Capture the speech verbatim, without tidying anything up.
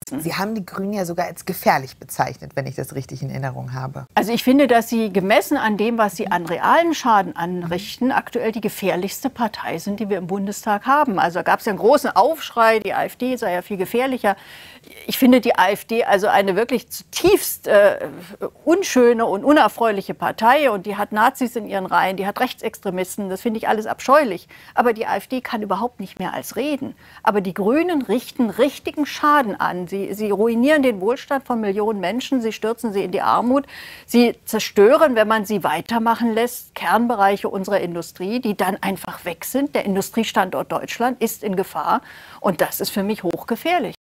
Sie haben die Grünen ja sogar als gefährlich bezeichnet, wenn ich das richtig in Erinnerung habe. Also ich finde, dass sie gemessen an dem, was sie an realen Schaden anrichten, aktuell die gefährlichste Partei sind, die wir im Bundestag haben. Also da gab es ja einen großen Aufschrei, die AfD sei ja viel gefährlicher. Ich finde die AfD also eine wirklich zutiefst äh, unschöne und unerfreuliche Partei, und die hat Nazis in ihren Reihen, die hat Rechtsextremisten, das finde ich alles abscheulich. Aber die AfD kann überhaupt nicht mehr als reden. Aber die Grünen richten richtigen Schaden an. Sie, sie ruinieren den Wohlstand von Millionen Menschen, sie stürzen sie in die Armut, sie zerstören, wenn man sie weitermachen lässt, Kernbereiche unserer Industrie, die dann einfach weg sind. Der Industriestandort Deutschland ist in Gefahr, und das ist für mich hochgefährlich.